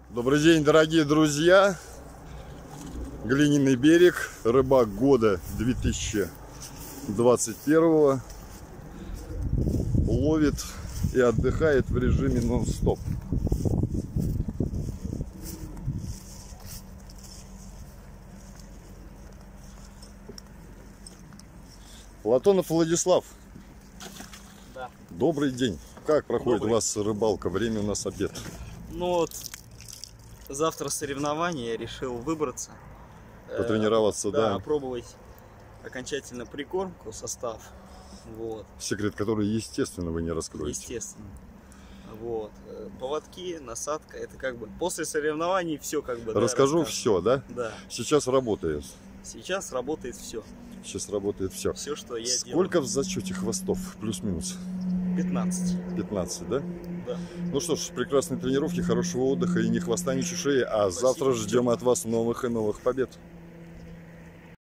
Добрый день, дорогие друзья! Глиняный берег, рыбак года 2021 ловит и отдыхает в режиме нон-стоп. Платонов Владислав. Да. Добрый день. Как проходит у вас рыбалка? Время у нас обед. Ну вот, завтра соревнования, я решил выбраться. Потренироваться, да. Опробовать окончательно прикормку, состав. Вот. Секрет, который, естественно, вы не раскроете. Естественно. Вот. Поводки, насадка, это как бы после соревнований все как бы. Расскажу все, да? Да. Сейчас работает. Сейчас работает все. Сейчас работает все. Все, что я делаю. Сколько в зачете хвостов? Плюс-минус? 15. 15, да? Да. Ну что ж, прекрасной тренировки, хорошего отдыха и ни хвоста, ни чешуи. А Спасибо. завтра ждем от вас новых и новых побед.